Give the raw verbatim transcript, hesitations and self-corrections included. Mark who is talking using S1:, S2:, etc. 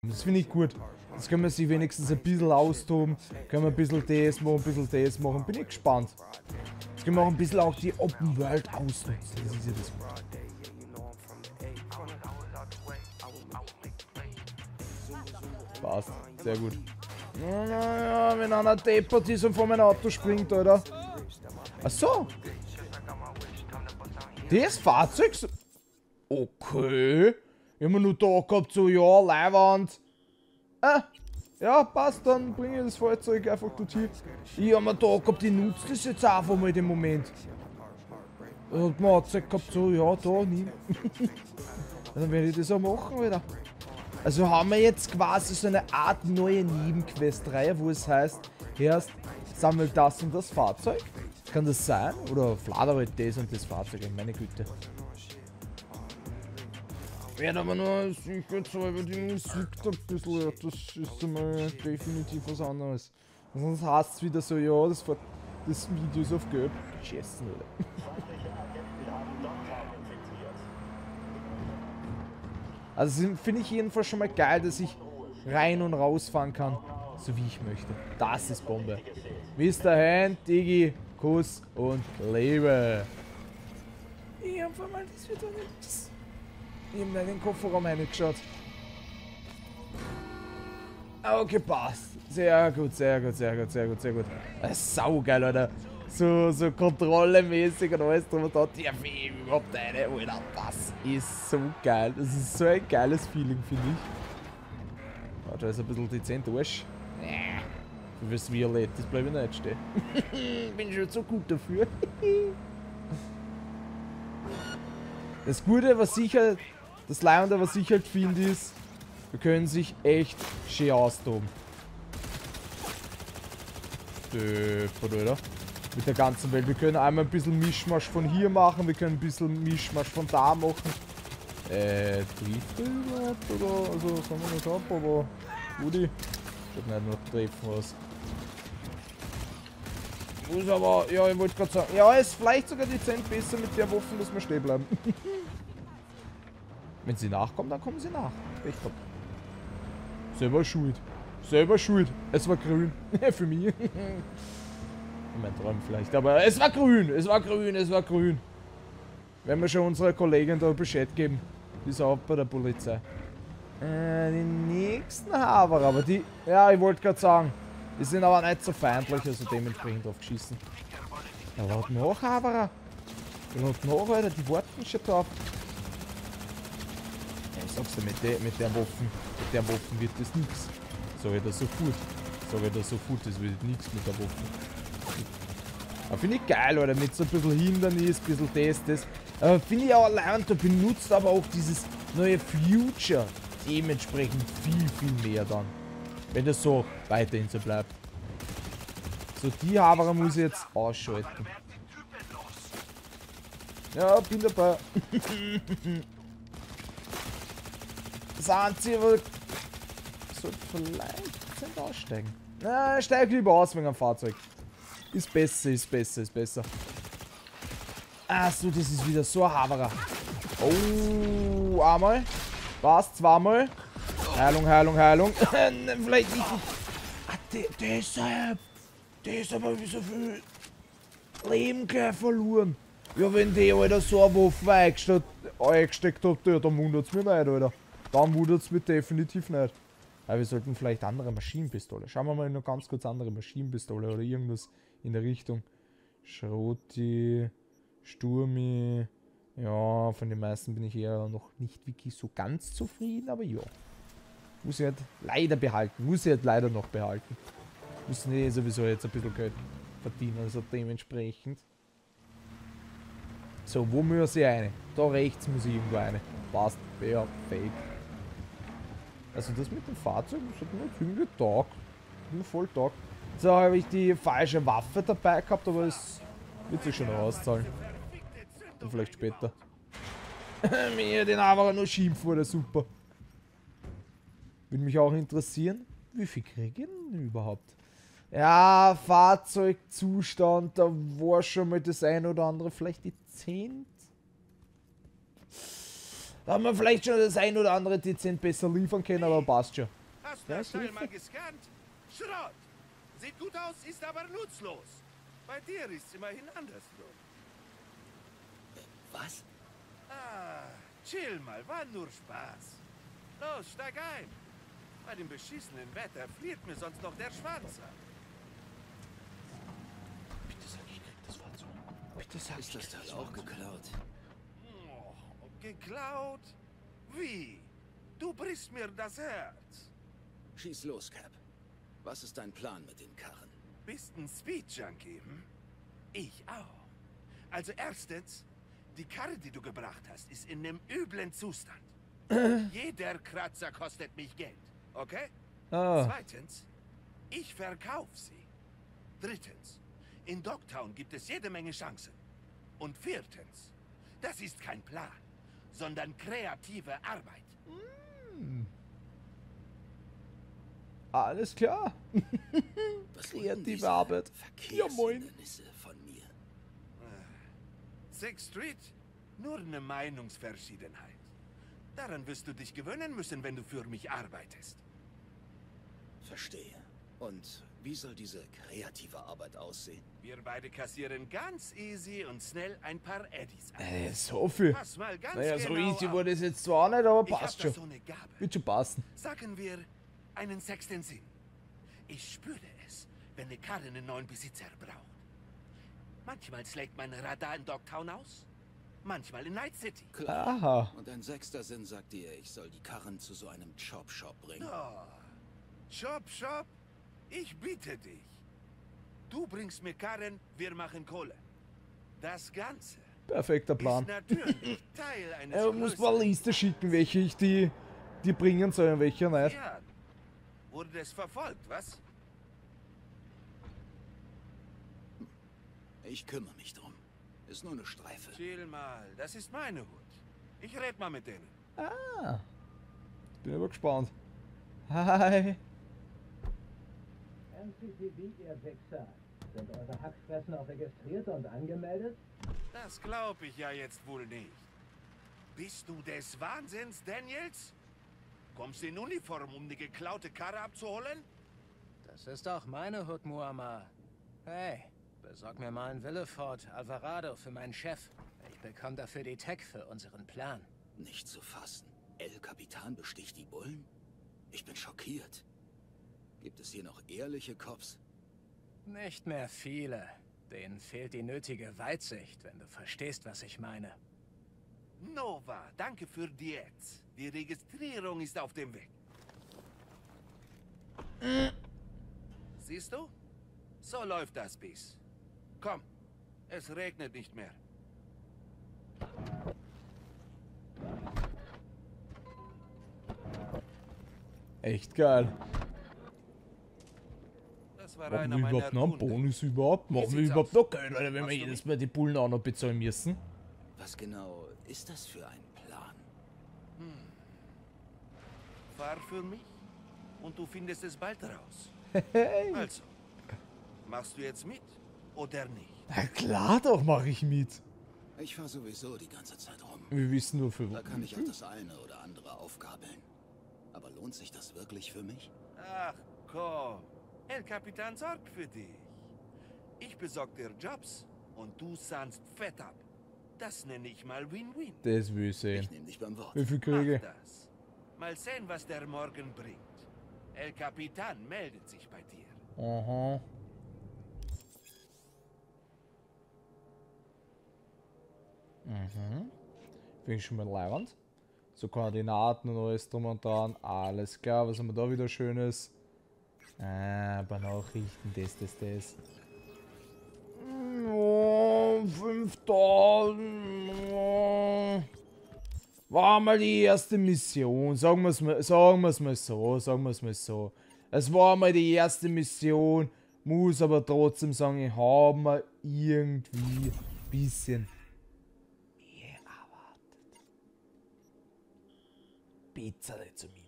S1: Das finde ich gut. Jetzt können wir sich wenigstens ein bisschen austoben. Können wir ein bisschen das machen, ein bisschen das machen. Bin ich gespannt. Jetzt können wir auch ein bisschen auch die Open World ausnutzen. Das ist ja das Gute. Passt. Sehr gut. Naja, wenn einer deppert ist und vor mein Auto springt, Alter. Ach so. Das Fahrzeug? Okay. Ich hab mir nur da gehabt, so, ja, Leihwand. Ah, ja, passt, dann bringe ich das Fahrzeug einfach dorthin. Ich hab mir da gehabt, ich nutze das jetzt einfach mal in dem Moment. Und man hat gesagt gehabt, so, ja, da, nimm. Dann werde ich das auch machen, Alter. Also haben wir jetzt quasi so eine Art neue Nebenquest-Reihe, wo es heißt, erst sammelt das und das Fahrzeug. Kann das sein? Oder fladere halt das und das Fahrzeug, meine Güte. Werde aber nur sicher zwar über die Musik da ein bisschen, das ist einmal definitiv was anderes. Sonst heißt es wieder so, ja, das, das Video ist auf Gelb geschissen, oder? Also finde ich jedenfalls schon mal geil, dass ich rein und rausfahren kann, so wie ich möchte. Das ist Bombe. Mister Hand, Digi, Kuss und Liebe. Ich hab mal, das wird doch nichts. Ich hab in den Kofferraum reingeschaut. Okay, passt. Sehr gut, sehr gut, sehr gut, sehr gut, sehr gut. Das ist saugeil, Alter. So, so kontrollemäßig und alles drum und da. Die F überhaupt eine, Alter. Das ist so geil. Das ist so ein geiles Feeling, finde ich. Oh, da ist ein bisschen dezent Arsch. Für das Violett, das bleibe ich nicht stehen. Bin schon so gut dafür. Das Gute, was ich halt, das Leihende, was ich halt finde, ist, wir können sich echt schön austoben. Döpert, oder? Mit der ganzen Welt. Wir können einmal ein bisschen Mischmasch von hier machen, wir können ein bisschen Mischmasch von da machen. Äh, trifft das überhaupt, oder? Also, sagen wir nicht ab, aber. Rudi. Ich hab nicht noch treffen was. Muss aber, ja, ich wollte gerade sagen, ja, ist vielleicht sogar dezent besser mit der Waffe, dass wir stehen bleiben. Wenn sie nachkommen, dann kommen sie nach. Echt top. Selber schuld. Selber schuld. Es war grün. Für mich. Mein Traum vielleicht, aber es war grün. Es war grün, es war grün. Werden wir schon unserer Kollegin da Bescheid geben. Die ist auch bei der Polizei. Äh, die nächsten Haber, aber die, ja, ich wollte gerade sagen, die sind aber nicht so feindlich, also dementsprechend drauf geschissen. Ja, laut noch, Haberer. Laut noch, Alter, die warten schon drauf. Ja, ich sag's dir, mit der, mit der Waffen, mit der Waffen wird das nichts. Sag ich das sofort. Sag ich das sofort, das wird nichts mit der Waffe. Aber finde ich geil, Alter, mit so ein bisschen Hindernis, ein bisschen das, das. Aber finde ich auch allein, da benutzt aber auch dieses neue Future dementsprechend viel, viel mehr dann. Wenn das so weiterhin so bleibt. So, die Haberer muss ich jetzt ausschalten. Ja, bin dabei. Das Einzige, aber sollte vielleicht nicht aussteigen. Na, steig lieber aus wegen einem Fahrzeug. Ist besser, ist besser, ist besser. Achso, das ist wieder so ein Haberer. Oh, einmal. Was? Zweimal. Heilung, Heilung, Heilung. Vielleicht nicht. Ah, de deshalb. Deshalb habe ich so viel Leben gleich verloren. Ja, wenn die, Alter, so eine Waffe eingesteckt, eingesteckt hat, ja, dann wundert es mich nicht, Alter. Dann wundert es mich definitiv nicht. Aber wir sollten vielleicht andere Maschinenpistole. Schauen wir mal noch ganz kurz andere Maschinenpistole oder irgendwas in der Richtung. Schroti, Sturmi. Ja, von den meisten bin ich eher noch nicht wirklich so ganz zufrieden, aber ja. Muss ich halt leider behalten. Muss ich halt leider noch behalten. Müssen eh sowieso jetzt ein bisschen Geld verdienen, also dementsprechend. So, wo muss ich eine? Da rechts muss ich irgendwo eine. Passt. Perfekt. Also das mit dem Fahrzeug, das hat mir jetzt irgendwie taugt. Nur voll taugt. So, habe ich die falsche Waffe dabei gehabt, aber es wird sich schon rauszahlen. Dann vielleicht später. Mir den aber nur schimpfen, oder super. Würde mich auch interessieren, wie viel kriege ich denn überhaupt? Ja, Fahrzeugzustand, da war schon mal das ein oder andere, vielleicht die zehn. Da haben wir vielleicht schon das ein oder andere dezent besser liefern können, aber passt schon.
S2: Hast du das Teil mal gescannt? Schrott! Sieht gut aus, ist aber nutzlos. Bei dir ist es immerhin andersrum.
S3: Was?
S2: Ah, chill mal, war nur Spaß. Los, steig ein. Bei dem beschissenen Wetter friert mir sonst noch der Schwanz ab.
S1: Bitte sag, ich krieg das Fahrzeug. Bitte sag,
S3: Ist das Teil auch geklaut?
S2: Oh, geklaut? Wie? Du brichst mir das Herz.
S3: Schieß los, Cap. Was ist dein Plan mit den Karren?
S2: Bist ein Speed-Junkie, hm? Ich auch. Also erstens, die Karre, die du gebracht hast, ist in einem üblen Zustand. Jeder Kratzer kostet mich Geld, okay?
S1: Ah.
S2: Zweitens, ich verkaufe sie. Drittens, in Dogtown gibt es jede Menge Chancen. Und viertens, das ist kein Plan, sondern kreative Arbeit.
S1: Mm. Alles klar.
S3: Was
S1: Kreative Arbeit. Ja, moin.
S3: Von mir.
S2: Sixth Street? Nur eine Meinungsverschiedenheit. Daran wirst du dich gewöhnen müssen, wenn du für mich arbeitest.
S3: Verstehe. Und wie soll diese kreative Arbeit aussehen?
S2: Wir beide kassieren ganz easy und schnell ein paar Eddies ein.
S1: Äh, so viel.
S2: Pass mal ganz
S1: Naja, so
S2: genau
S1: easy
S2: auf.
S1: war das jetzt zwar nicht, aber
S2: Ich hab
S1: passt
S2: da
S1: schon.
S2: so eine Gabe.
S1: Wird schon passen.
S2: Sagen wir, einen sechsten Sinn. Ich spüre es, wenn eine Karre einen neuen Besitzer braucht. Manchmal schlägt mein Radar in Dogtown aus, manchmal in Night City.
S3: Klar.
S1: Aha.
S3: Und ein sechster Sinn sagt dir, ich soll die Karren zu so einem Chop-Shop bringen.
S2: Oh. Shop, Shop, ich biete dich. Du bringst mir Karren, wir machen Kohle. Das Ganze
S1: Perfekter Plan.
S2: ist natürlich Teil eines
S1: Er muss mal eine
S2: größeren
S1: Liste schicken, welche ich die, die bringen soll und welche nicht.
S2: Ja. Wurde es verfolgt, was?
S3: Ich kümmere mich drum. Ist nur eine Streife.
S2: Chill mal, das ist meine Hut. Ich red mal mit denen.
S1: Ah. Bin aber gespannt. Hi.
S4: M C T V, ihr Wichser. Sind eure Hackfressen auch registriert und angemeldet?
S2: Das glaube ich ja jetzt wohl nicht. Bist du des Wahnsinns, Daniels? Kommst du in Uniform, um die geklaute Karre abzuholen?
S4: Das ist auch meine Hut, Muammar. Hey, besorg mir mal einen Willeford Alvarado für meinen Chef. Ich bekomme dafür die Tech für unseren Plan.
S3: Nicht zu fassen. El Capitan besticht die Bullen? Ich bin schockiert. Gibt es hier noch ehrliche Cops?
S4: Nicht mehr viele. Denen fehlt die nötige Weitsicht, wenn du verstehst, was ich meine.
S2: Nova, danke für die Ads. Die Registrierung ist auf dem Weg. Siehst du? So läuft das bis. Komm, es regnet nicht mehr.
S1: Echt geil.
S2: Das war
S1: Machen
S2: einer
S1: wir
S2: meiner
S1: überhaupt noch einen
S2: Kunden.
S1: Bonus überhaupt? Machen wir
S2: sieht's
S1: überhaupt
S2: aus?
S1: noch Geld, Alter, wenn wir
S2: Machst du
S1: jedes
S2: mit?
S1: Mal die Bullen auch noch bezahlen müssen?
S3: Was genau ist das für ein Plan?
S2: Fahr für mich und du findest es bald raus.
S1: Hey.
S2: Also, machst du jetzt mit oder nicht?
S1: Na klar doch, mache ich mit.
S3: Ich fahre sowieso die ganze Zeit rum.
S1: Wir wissen nur für
S3: Da kann ich auch das eine oder andere aufgabeln. Aber lohnt sich das wirklich für mich?
S2: Ach komm, El Capitan sorgt für dich. Ich besorg dir Jobs und du sahnst fett ab. Das nenne ich mal Win-Win.
S1: Das will ich sehen.
S3: Ich nehme dich beim Wort.
S1: Wie viel
S2: Mach
S1: kriege?
S2: das. Mal sehen, was der Morgen bringt. El Capitan meldet sich bei dir.
S1: Aha. Mhm. Finde ich schon mal leibend. So Koordinaten und alles drum und dran. Alles klar, was haben wir da wieder Schönes? Ah, Benachrichten, das, das, das. Oh, fünftausend. Oh. War mal die erste Mission. Sagen wir es mal, sagen wir es mal so, sagen wir es mal so. Es war mal die erste Mission. Muss aber trotzdem sagen, ich habe mal irgendwie ein bisschen mehr erwartet. Bitte zu mir.